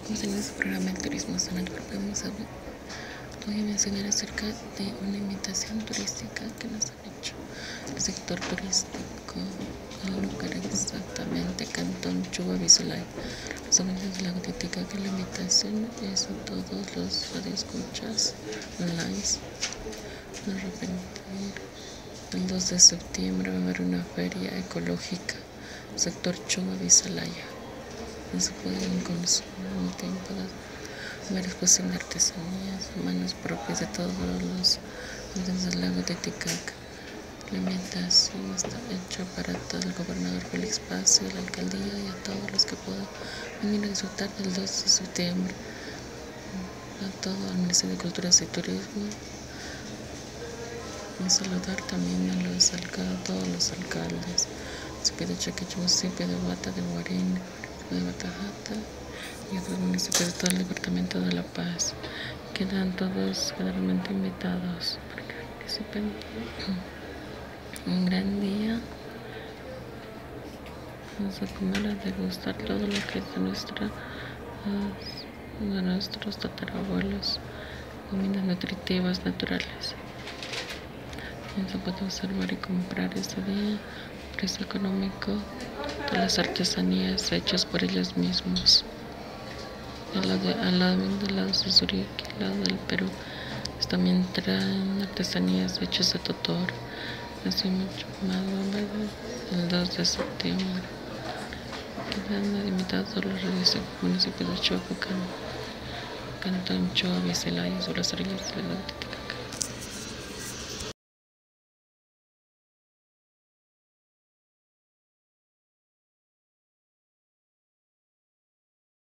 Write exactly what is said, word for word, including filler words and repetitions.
Pues en este programa El Turismo Zonal vamos a ver, voy a mencionar acerca de una invitación turística que nos han hecho el sector turístico, el lugar exactamente Cantón Chuba Vizulay. Somos la crítica que la invitación es a todos los radioescuchas online. De repente, el dos de septiembre va a haber una feria ecológica, sector Chuba Vizalaya. No se pueden consumir un tiempo de ver exposición de artesanías, manos propias de todos los desde el lago de Titicaca. La invitación está hecha para todo el gobernador Félix Paz y la alcaldía y a todos los que puedan venir a disfrutar del dos de septiembre. A todo el Ministerio de Cultura y Turismo. Y saludar también a los alcaldes, todos los alcaldes, municipio de Chaquicho, municipio de Huata, de Guarín, de Batajata y otros municipios de todo el departamento de La Paz. Quedan todos generalmente invitados para que participen. Un gran día. Vamos a comer, a degustar todo lo que es de, nuestra, de nuestros tatarabuelos, comidas nutritivas naturales. Se puede observar y comprar este día, precio económico de las artesanías hechas por ellos mismos. Al lado, de, al lado del lado de Suzurique, al lado del Perú, pues también traen artesanías hechas de totor. Así mucho más, ¿verdad? El dos de septiembre. Quedan invitados a los municipios de Choacán, Cantón Choa, Vicelaya, sobre las orillas de la